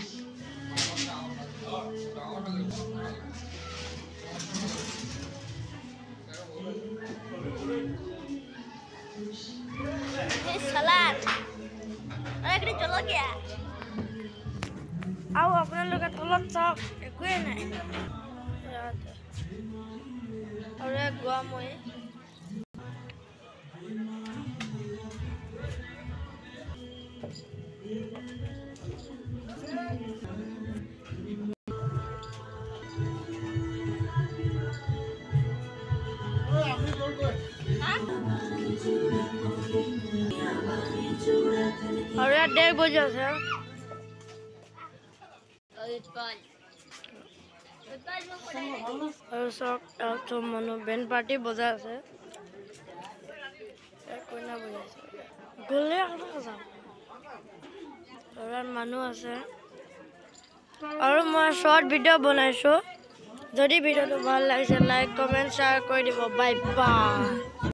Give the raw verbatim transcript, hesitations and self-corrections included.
सलाद अरे चलो गया आओ अपने लोग तलत सब कोई नहीं और एक गोवा में और यार डेढ़ बजे से और सब तो मनो बैंड पार्टी बजा আছে कोई ना बजाইছে গলে আছা और মানুহ আছে और মই শর্ট ভিডিও বনাইছো যদি ভিডিওটো ভাল লাগিছে লাইক কমেন্ট শেয়ার কৰি দিব বাই বাই।